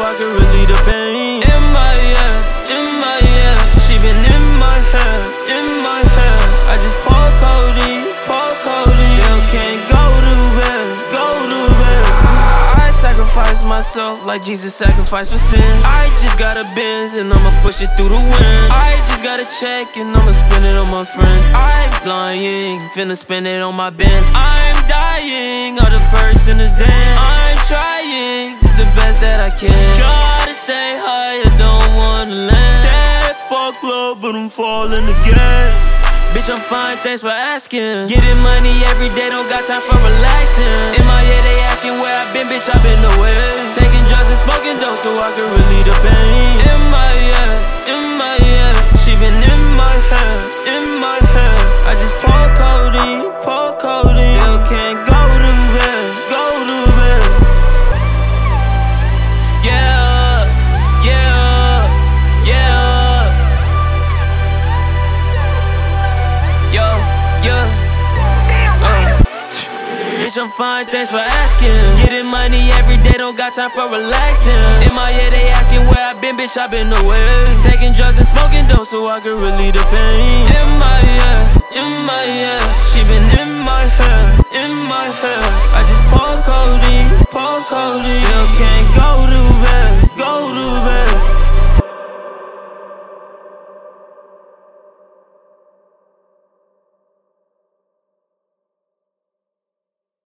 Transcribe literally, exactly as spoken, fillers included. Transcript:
I can relieve the pain. In my head, in my head, she been in my head, in my head. I just pour codeine, pour codeine. Still can't go to bed, go to bed. I sacrifice myself like Jesus sacrificed for sins. I just got a Benz and I'ma push it through the wind. I just got a check and I'ma spend it on my friends. I'm lying, finna spend it on my Benz. I'm dying, all the person is in. I'm trying the best that I can. Gotta stay high, I don't wanna land. Said fuck love, but I'm falling again. Bitch, I'm fine, thanks for asking. Getting money every day, don't got time for relaxing. In my head, they asking where I been, bitch, I been away. Taking drugs and smoking dope so I can relieve the pain. In my head, in my head, she been in my head, in my head. I just pour codeine, pour codeine. Still can't go to bed, go to bed. Yeah, yeah, yeah. Yo, yeah, uh. Bitch, I'm fine, thanks for asking. Getting money every day, don't got time for relaxing. In my head, they asking where I been, bitch, I been away. Taking drugs and smoking dope so I can relieve the pain. In my head, in my head, she been